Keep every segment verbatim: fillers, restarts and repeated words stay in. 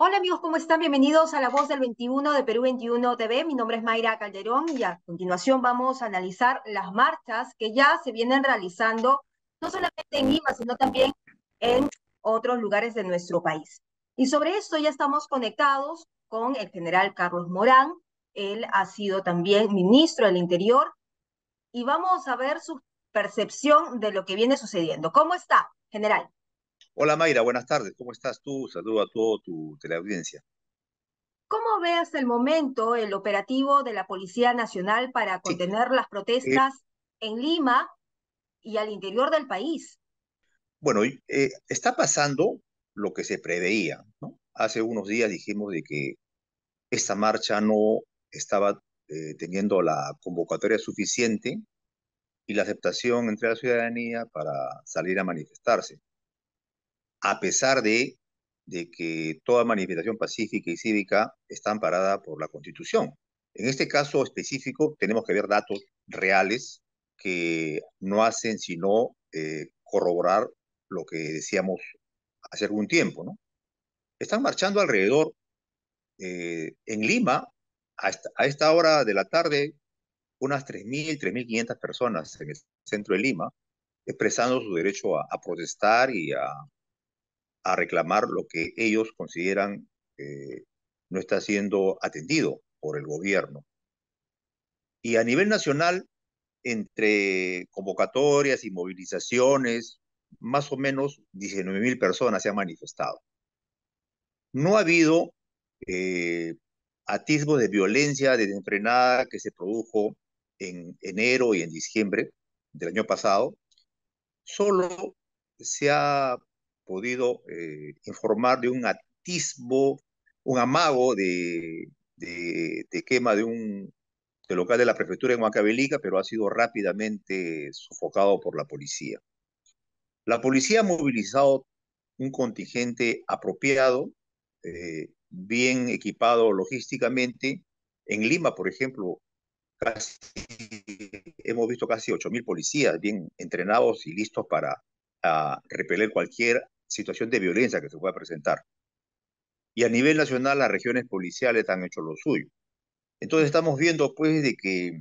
Hola amigos, ¿cómo están? Bienvenidos a La Voz del veintiuno de Perú veintiuno T V. Mi nombre es Mayra Calderón y a continuación vamos a analizar las marchas que ya se vienen realizando, no solamente en Lima, sino también en otros lugares de nuestro país. Y sobre esto ya estamos conectados con el general Carlos Morán. Él ha sido también ministro del Interior y vamos a ver su percepción de lo que viene sucediendo. ¿Cómo está, general? Hola Mayra, buenas tardes. ¿Cómo estás tú? Saludo a todo tu teleaudiencia. ¿Cómo ve hasta el momento el operativo de la Policía Nacional para Sí, contener las eh, protestas en Lima y al interior del país? bueno, y, eh, está pasando lo que se preveía, ¿no? Hace unos días dijimos de que esta marcha no estaba eh, teniendo la convocatoria suficiente y la aceptación entre la ciudadanía para salir a manifestarse, a pesar de, de que toda manifestación pacífica y cívica está amparada por la Constitución. En este caso específico tenemos que ver datos reales que no hacen sino eh, corroborar lo que decíamos hace algún tiempo, ¿no? Están marchando alrededor, eh, en Lima, a esta, a esta hora de la tarde, unas tres mil, tres mil quinientas personas en el centro de Lima, expresando su derecho a, a protestar y a, a reclamar lo que ellos consideran eh, no está siendo atendido por el gobierno. Y a nivel nacional, entre convocatorias y movilizaciones, más o menos diecinueve mil personas se han manifestado. No ha habido eh, atisbos de violencia desenfrenada que se produjo en enero y en diciembre del año pasado. Solo se ha podido eh, informar de un atisbo, un amago de, de, de quema de un de local de la prefectura en Huancavelica, pero ha sido rápidamente sofocado por la policía. La policía ha movilizado un contingente apropiado, eh, bien equipado logísticamente. En Lima, por ejemplo, casi, hemos visto casi ocho mil policías bien entrenados y listos para uh, repeler cualquier situación de violencia que se pueda presentar. Y a nivel nacional, las regiones policiales han hecho lo suyo. Entonces estamos viendo, pues, de que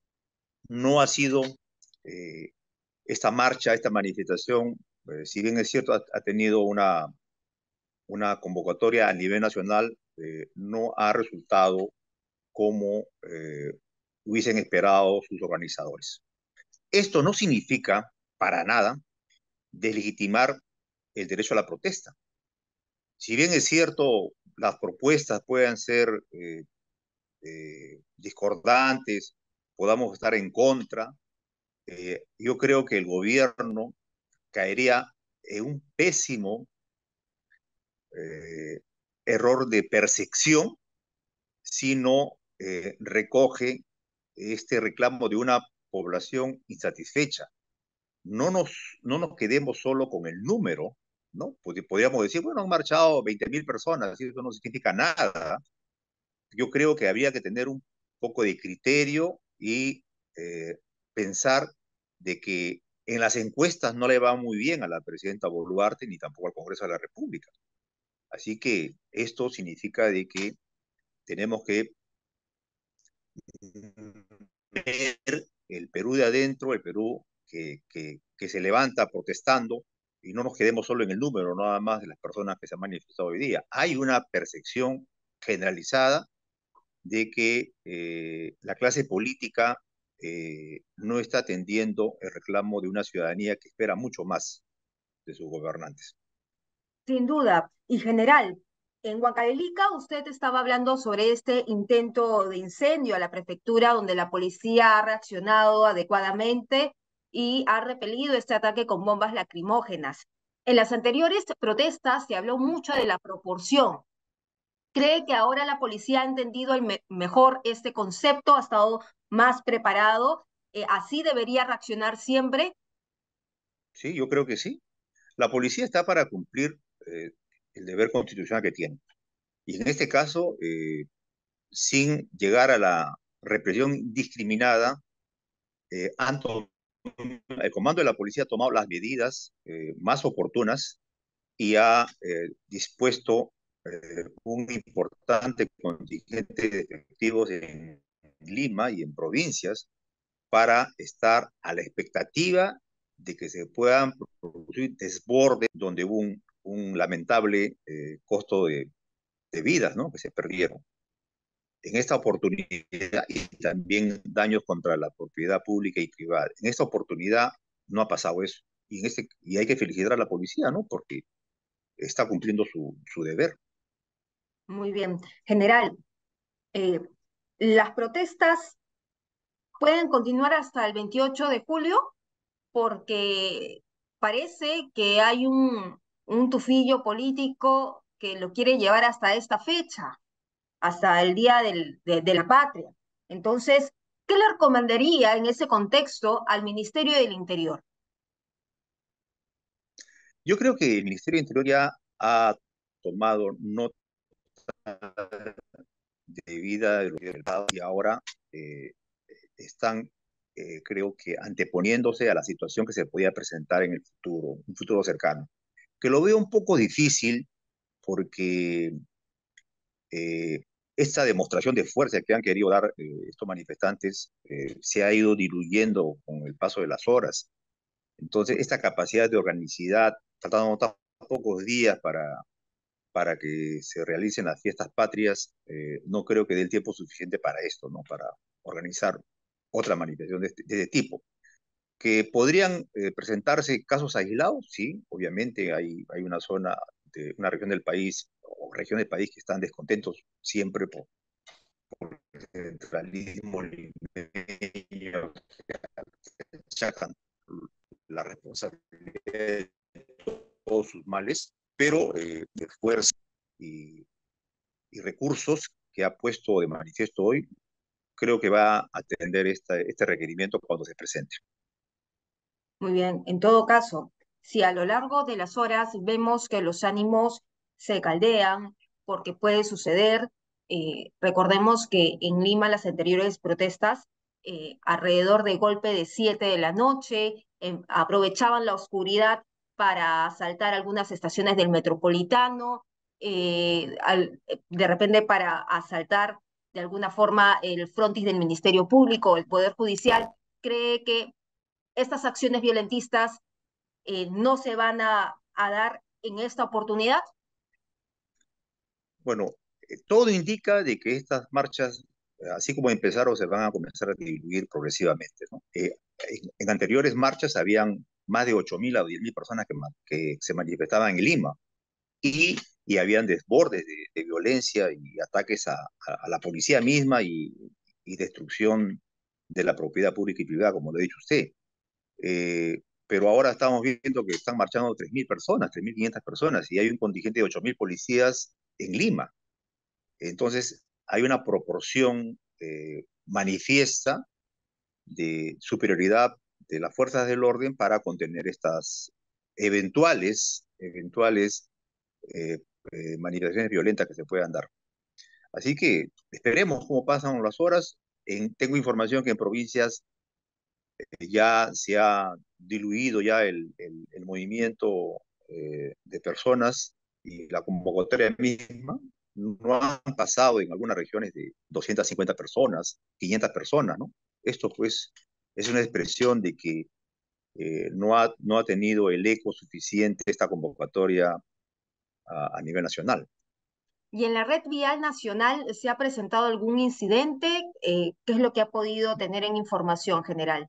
no ha sido eh, esta marcha, esta manifestación, eh, si bien es cierto, ha, ha tenido una, una, convocatoria a nivel nacional, eh, no ha resultado como eh, hubiesen esperado sus organizadores. Esto no significa para nada deslegitimar el derecho a la protesta. Si bien es cierto, las propuestas puedan ser eh, eh, discordantes, podamos estar en contra, eh, yo creo que el gobierno caería en un pésimo eh, error de percepción si no eh, recoge este reclamo de una población insatisfecha. No nos, no nos quedemos solo con el número, ¿no? Podríamos decir, bueno, han marchado veinte mil personas, y eso no significa nada. Yo creo que habría que tener un poco de criterio y eh, pensar de que en las encuestas no le va muy bien a la presidenta Boluarte ni tampoco al Congreso de la República. Así que esto significa de que tenemos que ver el Perú de adentro, el Perú que, que, que se levanta protestando, y no nos quedemos solo en el número, nada más de las personas que se han manifestado hoy día. Hay una percepción generalizada de que eh, la clase política eh, no está atendiendo el reclamo de una ciudadanía que espera mucho más de sus gobernantes. Sin duda. Y general, en Huancavelica usted estaba hablando sobre este intento de incendio a la prefectura donde la policía ha reaccionado adecuadamente y ha repelido este ataque con bombas lacrimógenas. En las anteriores protestas se habló mucho de la proporción. ¿Cree que ahora la policía ha entendido el me mejor este concepto, ha estado más preparado? Eh, ¿Así debería reaccionar siempre? Sí, yo creo que sí. La policía está para cumplir eh, el deber constitucional que tiene. Y en este caso, eh, sin llegar a la represión indiscriminada, eh, han el comando de la policía ha tomado las medidas eh, más oportunas y ha eh, dispuesto eh, un importante contingente de efectivos en Lima y en provincias para estar a la expectativa de que se puedan producir desbordes donde hubo un, un lamentable eh, costo de, de vidas, ¿no? Que se perdieron. En esta oportunidad y también daños contra la propiedad pública y privada. En esta oportunidad no ha pasado eso. Y, en este, y hay que felicitar a la policía, ¿no? Porque está cumpliendo su, su deber. Muy bien. General, eh, las protestas pueden continuar hasta el veintiocho de julio porque parece que hay un, un tufillo político que lo quiere llevar hasta esta fecha, hasta el Día del- de, de la Patria. Entonces, ¿qué le recomendaría en ese contexto al Ministerio del Interior? Yo creo que el Ministerio de Interior ya ha tomado nota de vida de lo que y ahora eh, están, eh, creo que, anteponiéndose a la situación que se podía presentar en el futuro, un futuro cercano. Que lo veo un poco difícil porque eh, esta demostración de fuerza que han querido dar eh, estos manifestantes eh, se ha ido diluyendo con el paso de las horas. Entonces, esta capacidad de organicidad, faltando tan pocos días para, para que se realicen las fiestas patrias, eh, no creo que dé el tiempo suficiente para esto, ¿no? Para organizar otra manifestación de este, de este tipo. Que podrían eh, presentarse casos aislados, sí, obviamente hay, hay una zona, de una región del país o región del país que están descontentos siempre por el centralismo limeño, achacan la responsabilidad de todos sus males, pero eh, de fuerza y, y recursos que ha puesto de manifiesto hoy, creo que va a atender esta, este requerimiento cuando se presente. Muy bien, en todo caso, si a lo largo de las horas vemos que los ánimos se caldean, porque puede suceder, eh, recordemos que en Lima las anteriores protestas, eh, alrededor de golpe de siete de la noche, em, aprovechaban la oscuridad para asaltar algunas estaciones del metropolitano, eh, al- de repente para asaltar de alguna forma el frontis del Ministerio Público, el Poder Judicial. ¿Cree que estas acciones violentistas eh, no se van a, a dar en esta oportunidad? Bueno, eh, todo indica de que estas marchas, eh, así como empezaron, se van a comenzar a diluir progresivamente, ¿no? Eh, en, en anteriores marchas habían más de ocho mil a diez mil personas que, ma- que se manifestaban en Lima y, y habían desbordes de, de violencia y ataques a, a- a la policía misma y, y destrucción de la propiedad pública y privada, como lo ha dicho usted. Eh, pero ahora estamos viendo que están marchando tres mil personas, tres mil quinientas personas, y hay un contingente de ocho mil policías en Lima. Entonces, hay una proporción eh, manifiesta de superioridad de las fuerzas del orden para contener estas eventuales, eventuales eh, eh, manifestaciones violentas que se puedan dar. Así que esperemos cómo pasan las horas. En, tengo información que en provincias eh, ya se ha diluido ya el, el, el movimiento eh, de personas y la convocatoria misma no han pasado en algunas regiones de doscientas cincuenta personas, quinientas personas, ¿no? Esto pues es una expresión de que eh, no, ha, no ha tenido el eco suficiente esta convocatoria a, a nivel nacional. ¿Y en la red vial nacional se ha presentado algún incidente? Eh, ¿qué es lo que ha podido tener en información general?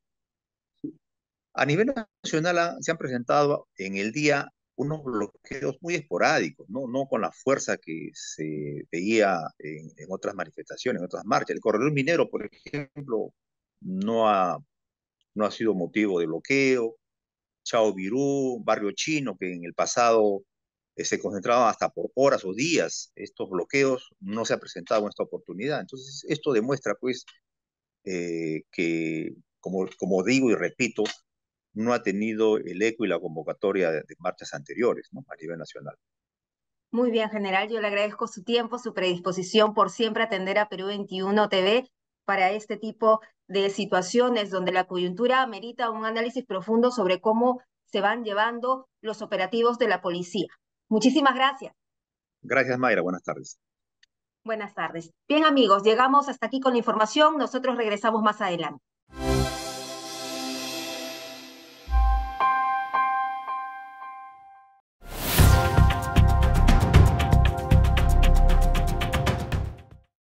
A nivel nacional ha- se han presentado en el día unos bloqueos muy esporádicos, ¿no? No con la fuerza que se veía en, en otras manifestaciones, en otras marchas. El corredor minero, por ejemplo, no ha, no ha sido motivo de bloqueo. Chao Virú, Barrio Chino, que en el pasado eh, se concentraban hasta por horas o días, estos bloqueos no se ha presentado en esta oportunidad. Entonces, esto demuestra, pues, eh, que, como, como digo y repito, no ha tenido el eco y la convocatoria de, de marchas anteriores, ¿no? A nivel nacional. Muy bien, general, yo le agradezco su tiempo, su predisposición por siempre atender a Perú veintiuno T V para este tipo de situaciones donde la coyuntura amerita un análisis profundo sobre cómo se van llevando los operativos de la policía. Muchísimas gracias. Gracias, Mayra. Buenas tardes. Buenas tardes. Bien, amigos, llegamos hasta aquí con la información. Nosotros regresamos más adelante.